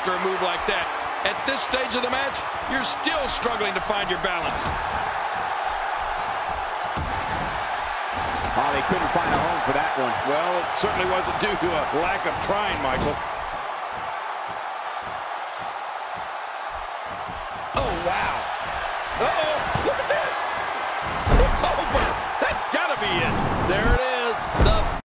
after a move like that. At this stage of the match, you're still struggling to find your balance. Oh, they couldn't find a home for that one. Well, it certainly wasn't due to a lack of trying, Michael. Oh, wow. Uh-oh, look at this. It's over. That's got to be it.